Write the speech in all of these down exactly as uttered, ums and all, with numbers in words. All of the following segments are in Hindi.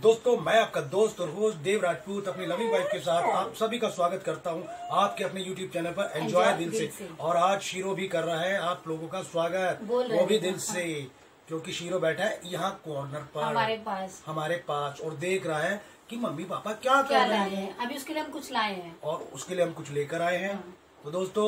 दोस्तों, मैं आपका दोस्त और होस्ट देव राजपूत अपनी लविंग वाइफ के साथ आप सभी का स्वागत करता हूं आपके अपने यूट्यूब चैनल पर एंजॉय दिल से। और आज शीरो भी कर रहा है आप लोगों का स्वागत, वो भी दिल से, क्योंकि शीरो बैठा है यहाँ कॉर्नर पर हमारे पास हमारे पास और देख रहा है कि मम्मी पापा क्या कर रहे हैं। अभी उसके लिए हम कुछ लाए हैं और उसके लिए हम कुछ लेकर आए हैं। तो दोस्तों,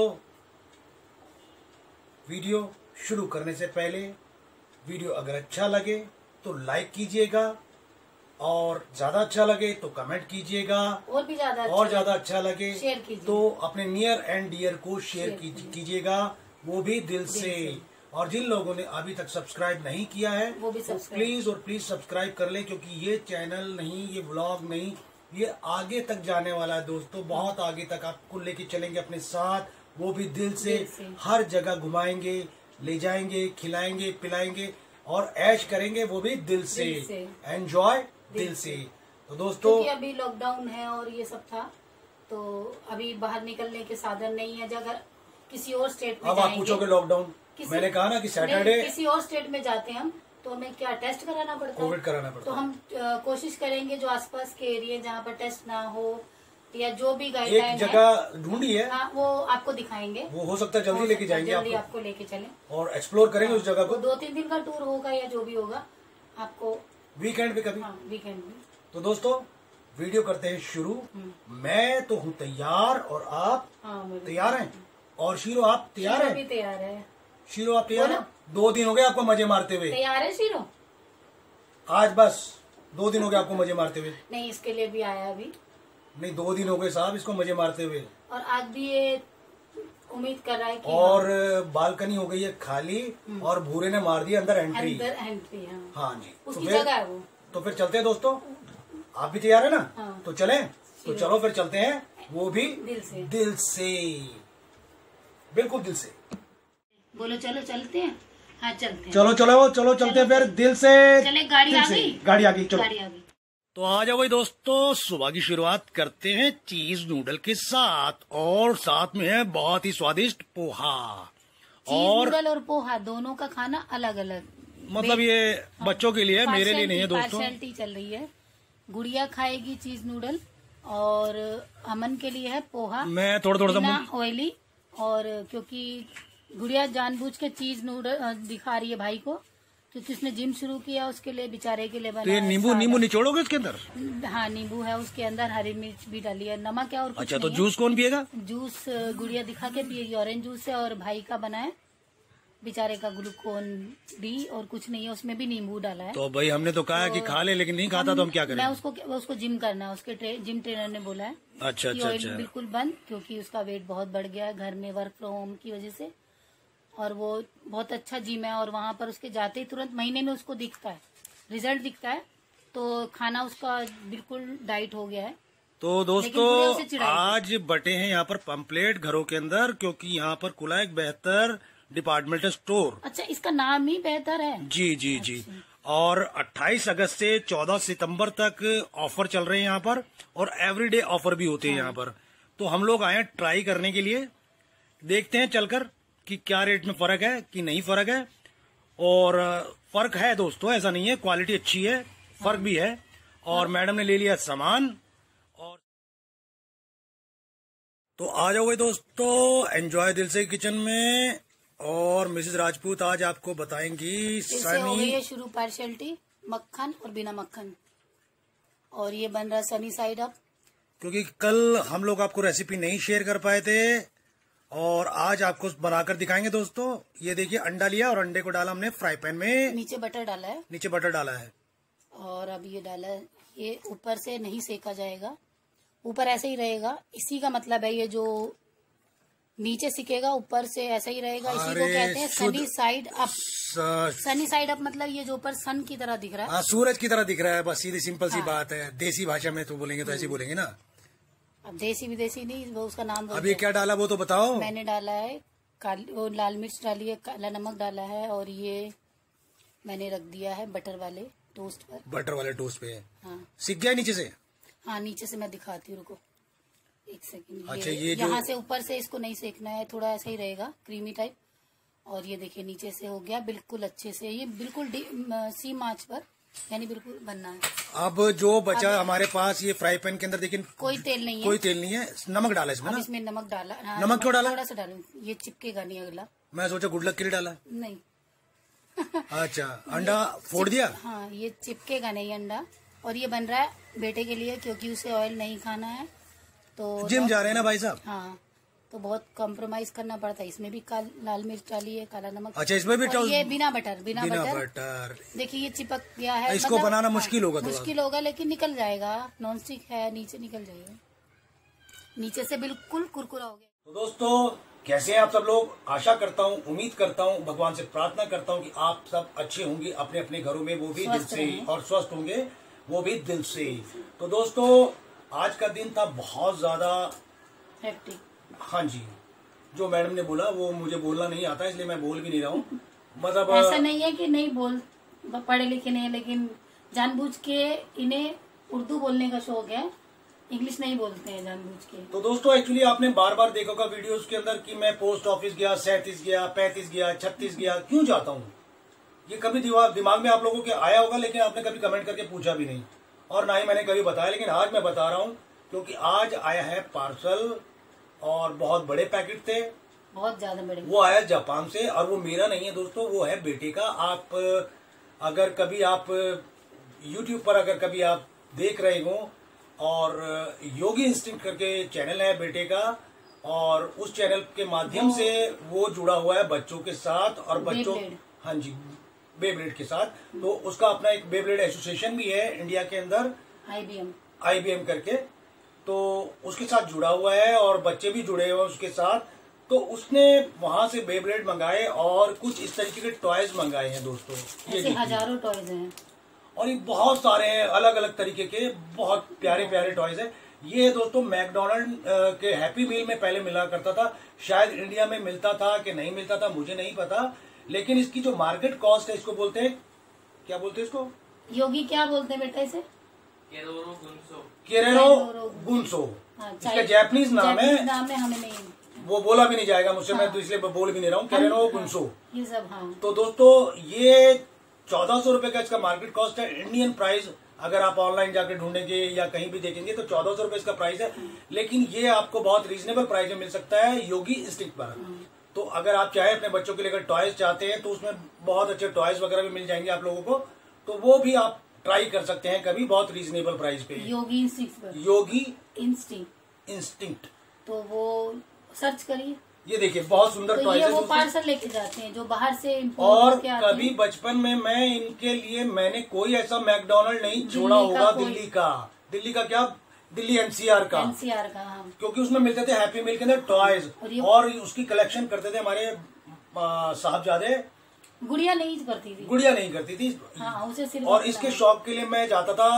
वीडियो शुरू करने से पहले वीडियो अगर अच्छा लगे तो लाइक कीजिएगा, और ज्यादा अच्छा लगे तो कमेंट कीजिएगा, और भी ज्यादा और ज्यादा अच्छा लगे शेयर कीजिए, तो अपने नियर एंड डियर को शेयर कीजिएगा, वो भी दिल से। और जिन लोगों ने अभी तक सब्सक्राइब नहीं किया है वो भी तो प्लीज और प्लीज सब्सक्राइब कर लें, क्योंकि ये चैनल नहीं, ये व्लॉग नहीं, ये आगे तक जाने वाला है दोस्तों, बहुत आगे तक आपको लेके चलेंगे अपने साथ, वो भी दिल से, दिल से। हर जगह घुमाएंगे, ले जाएंगे, खिलाएंगे, पिलाएंगे और ऐश करेंगे, वो भी दिल से। एंजॉय दिल से। तो दोस्तों, क्योंकि अभी लॉकडाउन है और ये सब था, तो अभी बाहर निकलने के साधन नहीं है। अगर किसी और स्टेट में अब आप पूछोगे लॉकडाउन, मैंने कहा ना कि सैटरडे किसी और स्टेट में जाते हैं हम, तो हमें क्या टेस्ट कराना पड़ता है, कोविड कराना पड़ता है। तो हम आ, कोशिश करेंगे जो आसपास के एरिया जहाँ पर टेस्ट ना हो, या जो भी एक गाइडलाइन जगह ढूंढी है, हाँ, वो आपको दिखाएंगे। वो हो सकता है जल्दी लेके जाएंगे, जल्दी आपको लेके चले और एक्सप्लोर करेंगे उस जगह को। दो तीन दिन का टूर होगा या जो भी होगा, आपको वीकेंड पे कभी। हाँ, वीकेंड में। तो दोस्तों, वीडियो करते हैं शुरू। मैं तो हूँ तैयार, और आप हाँ, तैयार हैं? और शीरो आप तैयार हैं? भी तैयार है। शीरो आप तैयार हैं? दो दिन हो गए आपको मजे मारते हुए। तैयार है शीरो? आज बस दो दिन हो गए आपको मजे मारते हुए। नहीं, इसके लिए भी आया अभी। नहीं, दो दिन हो गए साहब इसको मजे मारते हुए, और आज भी ये उम्मीद कर रहा है कि और बालकनी हो गई है खाली, और भूरे ने मार दिया अंदर एंट्री। अंदर एंट्री, हाँ, हाँ जी, उसकी जगह है वो। तो फिर चलते हैं दोस्तों, आप भी तैयार है ना? हाँ। तो चलें, तो चलो फिर चलते हैं, वो भी दिल से। दिल से, बिल्कुल दिल से। बोलो चलो चलते हैं। हाँ, चलते हैं। चलो चलो चलो चलते हैं फिर दिल से। चले, गाड़ी आ गई, गाड़ी आ गई, चलो गाड़ी आ गई। तो आ जाओ भाई दोस्तों, सुबह की शुरुआत करते हैं चीज नूडल के साथ, और साथ में है बहुत ही स्वादिष्ट पोहा। और नूडल और पोहा दोनों का खाना अलग अलग, मतलब ये हाँ, बच्चों के लिए, मेरे लिए नहीं है दोस्तों। पार्शियलिटी चल रही है। गुड़िया खाएगी चीज नूडल, और अमन के लिए है पोहा। मैं थोड़ा थोड़ा सा ऑयली, और क्योंकि गुड़िया जानबूझ के चीज नूडल दिखा रही है भाई को, क्योंकि उसने जिम शुरू किया, उसके लिए बेचारे के लिए बना। तो ये नींबू नींबू निचोड़ोगे उसके अंदर? हाँ, नींबू है उसके अंदर, हरी मिर्च भी डाली है, नमक है और कुछ अच्छा, तो नहीं जूस कौन पिएगा? जूस गुड़िया दिखा के पिएगी, ऑरेंज जूस है, और भाई का बना है बेचारे का ग्लूकोन डी, और कुछ नहीं है, उसमें भी नींबू डाला है। तो भाई हमने तो कहा तो कि खा ले, लेकिन नहीं खाता, तो हम क्या करें? मैं उसको उसको जिम करना है, उसके ट्रे, जिम ट्रेनर ने बोला है अच्छा अच्छा अच्छा, बिल्कुल बंद, क्योंकि उसका वेट बहुत बढ़ गया है घर में वर्क फ्रॉम होम की वजह से, और वो बहुत अच्छा जिम है, और वहाँ पर उसके जाते ही तुरंत महीने में उसको दिखता है, रिजल्ट दिखता है, तो खाना उसका बिल्कुल डाइट हो गया है। तो दोस्तों, आज बटे हैं यहाँ पर पंपलेट घरों के अंदर, क्योंकि यहाँ पर खुला एक बेहतर डिपार्टमेंटल स्टोर। अच्छा, इसका नाम ही बेहतर है। जी जी अच्छा। जी, और अट्ठाईस अगस्त से चौदह सितंबर तक ऑफर चल रहे हैं यहाँ पर, और एवरीडे ऑफर भी होते हैं यहाँ पर। तो हम लोग आए हैं ट्राई करने के लिए, देखते हैं चलकर कि क्या रेट में फर्क है कि नहीं फर्क है। और फर्क है दोस्तों, ऐसा नहीं है, क्वालिटी अच्छी है, फर्क भी है। और मैडम ने ले लिया सामान, और तो आ जाओ भाई दोस्तों, एंजॉय दिल से किचन में। और मिसेस राजपूत आज आपको बताएंगी सनी, हो गई है शुरू पार्शियलिटी, मक्खन और बिना मक्खन, और ये बन रहा सनी साइड अप, क्योंकि कल हम लोग आपको रेसिपी नहीं शेयर कर पाए थे, और आज आपको बनाकर दिखाएंगे दोस्तों। ये देखिए, अंडा लिया और अंडे को डाला हमने फ्राई पैन में, नीचे बटर डाला है, नीचे बटर डाला है, और अब ये डाला है, ये ऊपर से नहीं सेका जाएगा, ऊपर ऐसे ही रहेगा। इसी का मतलब है, ये जो नीचे सिकेगा ऊपर से ऐसा ही रहेगा, इसी को कहते हैं sunny side up. Sunny side up मतलब ये जो ऊपर सन की तरह दिख रहा है, हाँ, सूरज की तरह दिख रहा है, बस सीधी सिंपल सी बात है। देसी भाषा में तो बोलेंगे तो ऐसे बोलेंगे ना। अब देसी विदेशी नहीं, वो उसका नाम। अब ये क्या डाला वो तो बताओ। मैंने डाला है काली, वो लाल मिर्च डाली है, काला नमक डाला है, और ये मैंने रख दिया है बटर वाले टोस्ट पर। बटर वाले टोस्ट पे है। हाँ, सीख गया नीचे से? हाँ, नीचे से मैं दिखाती हूँ, रुको एक सेकंड। अच्छा, ये, ये यहाँ से ऊपर से इसको नहीं सेकना है, थोड़ा ऐसा ही रहेगा क्रीमी टाइप। और ये देखिए नीचे से हो गया बिल्कुल अच्छे से, ये बिल्कुल सी आंच पर यानी बिल्कुल बनना है। अब जो बचा हमारे पास ये फ्राई पैन के अंदर देखिए कोई तेल नहीं है, कोई तेल नहीं है, नमक डाला इसमें अब ना? इसमें नमक डाला। हाँ, नमक क्यों डाला? थोड़ा सा डालूं, ये चिपकेगा नहीं अगला। मैं सोचा गुड लक के लिए डाला। नहीं अच्छा, अंडा फोड़ दिया? हाँ, ये चिपकेगा नहीं अंडा। और ये बन रहा है बेटे के लिए, क्योंकि उसे ऑयल नहीं खाना है। तो जिम जा रहे हैं ना भाई साहब? हाँ, तो बहुत कॉम्प्रोमाइज करना पड़ता है। इसमें भी काल, लाल मिर्च डाली है, काला नमक। अच्छा, इसमें भी और ये बिना बटर, बिना, बिना बटर, बटर। देखिए ये चिपक गया है। इसको मतलब, बनाना हाँ, मुश्किल होगा, मुश्किल होगा, लेकिन निकल जाएगा। नॉन स्टिक है, नीचे निकल जाएगा, नीचे से बिल्कुल कुरकुरा हो गया। तो दोस्तों, कैसे हैं आप सब लोग? आशा करता हूँ, उम्मीद करता हूँ, भगवान से प्रार्थना करता हूँ कि आप सब अच्छे होंगे अपने अपने घरों में, वो भी दिल से, और स्वस्थ होंगे वो भी दिल से। तो दोस्तों, आज का दिन था बहुत ज्यादा हेक्टिक। हाँ जी, जो मैडम ने बोला वो मुझे बोलना नहीं आता, इसलिए मैं बोल भी नहीं रहा हूँ। मतलब ऐसा नहीं है कि नहीं बोल पढ़े लिखे नहीं, लेकिन जानबूझ के इन्हें उर्दू बोलने का शौक है, इंग्लिश नहीं बोलते हैं जानबूझ के। तो दोस्तों, एक्चुअली आपने बार बार देखा होगा वीडियोस के अंदर कि मैं पोस्ट ऑफिस गया, सैंतीस गया, पैंतीस गया, छत्तीस गया। क्यों जाता हूँ? ये कभी दिमाग में आप लोगों के आया होगा, लेकिन आपने कभी कमेंट करके पूछा भी नहीं, और ना ही मैंने कभी बताया। लेकिन आज मैं बता रहा हूँ, क्योंकि आज आया है पार्सल, और बहुत बड़े पैकेट थे, बहुत ज्यादा बड़े। वो आया जापान से, और वो मेरा नहीं है दोस्तों, वो है बेटे का। आप अगर कभी आप यूट्यूब पर अगर कभी आप देख रहे हो, और योगी इंस्टिंक्ट करके चैनल है बेटे का, और उस चैनल के माध्यम से वो जुड़ा हुआ है बच्चों के साथ, और बच्चों, हाँ जी, बेब्लेड के साथ। तो उसका अपना एक बेब्लेड एसोसिएशन भी है इंडिया के अंदर, आईबीएम आईबीएम करके, तो उसके साथ जुड़ा हुआ है, और बच्चे भी जुड़े हुए हैं उसके साथ। तो उसने वहां से बेब्लेड मंगाए, और कुछ इस तरीके के टॉयज मंगाए हैं दोस्तों। ऐसे हजारों टॉयज हैं, और ये बहुत सारे हैं, अलग अलग तरीके के, बहुत प्यारे प्यारे टॉयज हैं। ये दोस्तों मैकडोनल्ड के हैप्पी मील में पहले मिला करता था, शायद इंडिया में मिलता था कि नहीं मिलता था मुझे नहीं पता, लेकिन इसकी जो मार्केट कॉस्ट है, इसको बोलते हैं, क्या बोलते हैं इसको? योगी क्या बोलते हैं बेटा इसे? केरेरो गुंसो। केरेरो गुंसो, इसका जैपनीज नाम है। नाम है, हमें नहीं, वो बोला भी नहीं जाएगा मुझसे, मैं तो इसलिए बोल भी नहीं रहा हूँ। केरेरो गुंसो ये सब। हाँ, तो दोस्तों, ये चौदह सौ रूपये का इसका मार्केट कॉस्ट है। इंडियन प्राइस अगर आप ऑनलाइन जाकर ढूंढेंगे या कहीं भी देखेंगे तो चौदह सौ रूपये इसका प्राइस है, लेकिन ये आपको बहुत रीजनेबल प्राइस में मिल सकता है योगी इंस्टिंक्ट पर। तो अगर आप चाहे अपने बच्चों के लिए अगर टॉयज चाहते हैं, तो उसमें बहुत अच्छे टॉयज वगैरह भी मिल जाएंगे आप लोगों को, तो वो भी आप ट्राई कर सकते हैं कभी, बहुत रीजनेबल प्राइस पे। Yogi instinct, Yogi instinct instinct, तो वो सर्च करिए। ये देखिए बहुत सुंदर तो टॉयज ये है। वो पार्सल लेके जाते हैं जो बाहर से और के आते कभी हैं। बचपन में मैं इनके लिए मैंने कोई ऐसा मैकडोनल्ड नहीं छोड़ा होगा दिल्ली का। दिल्ली का क्या, दिल्ली एनसीआर का, एनसीआर का, हाँ। क्योंकि उसमें मिलते थे हैप्पी मील के अंदर टॉयज, और, और उसकी कलेक्शन करते थे हमारे साहबजादे। गुड़िया नहीं करती थी, गुड़िया नहीं करती थी, हाँ, उसे सिर्फ और इसके शौक के लिए मैं जाता था।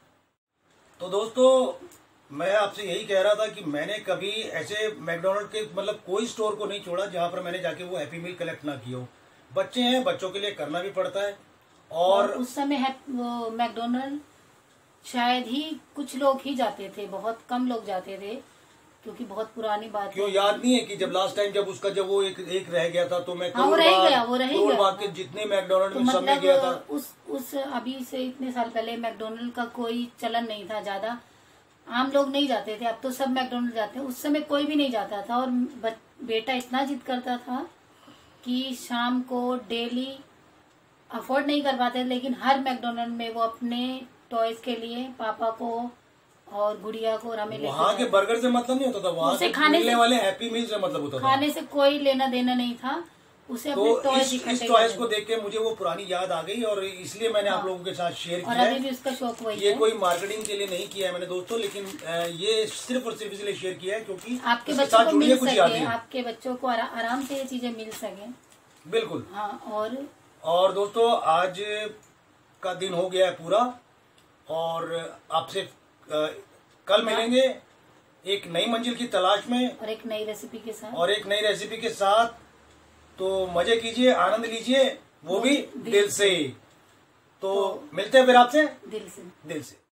तो दोस्तों, मैं आपसे यही कह रहा था कि मैंने कभी ऐसे मैकडोनल्ड के मतलब कोई स्टोर को नहीं छोड़ा जहां पर मैंने जाके वो हैप्पी मील कलेक्ट ना किया हो। बच्चे हैं, बच्चों के लिए करना भी पड़ता है। और, और उस समय वो मैकडोनल्ड शायद ही कुछ लोग ही जाते थे, बहुत कम लोग जाते थे, क्योंकि बहुत पुरानी बात क्यों याद नहीं है कि जब लास्ट टाइम जब उसका जब वो एक एक रह गया था, तो मैं हाँ, वो रह गया, वो रह गया। बाग के जितने मैकडोनल्ड तो में सब में गया था, उस उस अभी से इतने साल पहले मैकडोनल्ड का कोई चलन नहीं था, ज्यादा आम लोग नहीं जाते थे। अब तो सब मैकडोनल्ड जाते हैं, उस समय कोई भी नहीं जाता था। और बेटा इतना जिद करता था कि शाम को डेली अफोर्ड नहीं कर पाते, लेकिन हर मैकडोनल्ड में वो अपने टॉयज के लिए पापा को और गुड़िया को हमें लेके वहाँ के बर्गर से मतलब नहीं होता था, वहाँ से मिलने वाले हैप्पी मील से मतलब होता था। खाने से कोई लेना देना नहीं था उसे, अपने तो टॉयज इस, इस टॉयज को देख के मुझे वो पुरानी याद आ गई, और इसलिए मैंने हाँ, आप लोगों के साथ शेयर और किया अभी भी उसका शौक वही ये है। कोई मार्केटिंग के लिए नहीं किया है मैंने दोस्तों, लेकिन ये सिर्फ और सिर्फ इसलिए शेयर किया है क्योंकि आपके बच्चों को मिल सके, आपके बच्चों को आराम से ये चीजें मिल सके। बिल्कुल। हाँ, और और दोस्तों, आज का दिन हो गया है पूरा, और आपसे कल मिलेंगे एक नई मंजिल की तलाश में, और एक नई रेसिपी के साथ और एक नई रेसिपी के साथ। तो मजे कीजिए, आनंद लीजिए, वो भी दिल से। तो मिलते हैं फिर आपसे दिल से दिल से।